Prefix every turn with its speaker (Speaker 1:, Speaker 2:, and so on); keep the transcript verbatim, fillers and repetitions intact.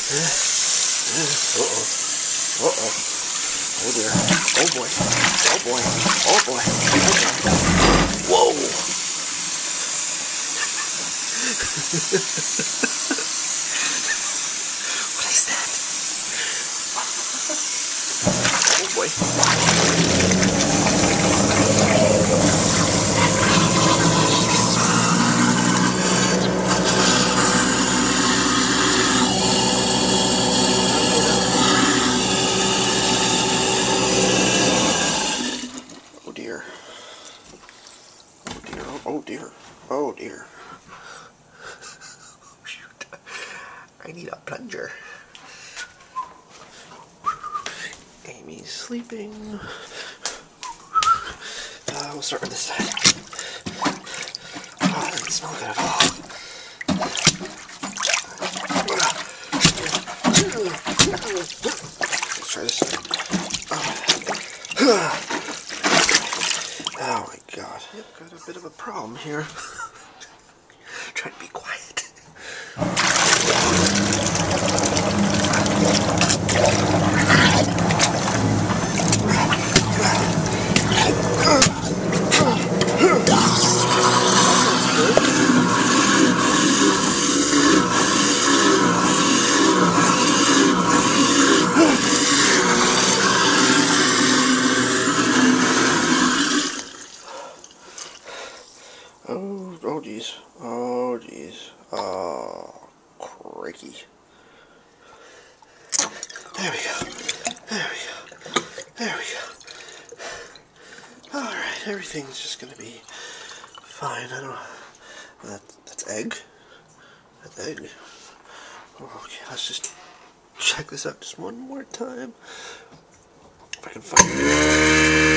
Speaker 1: Uh-oh. Uh-oh. Oh dear. Oh boy. Oh boy. Oh boy. Oh boy. Whoa! What is that? Oh boy. Oh dear. Oh dear. Oh dear. Oh dear. Shoot. I need a plunger. Amy's sleeping. Uh, we'll start with this side. Oh, that doesn't smell good at all. Let's try this side. Oh. Oh my god. Yep, got a bit of a problem here. Trying to be quiet. Oh, oh geez. Oh geez. Oh, crikey. There we go. There we go. There we go. Alright, everything's just gonna be fine. I don't know. That, that's egg? That's egg. Okay, let's just check this out just one more time. If I can find it.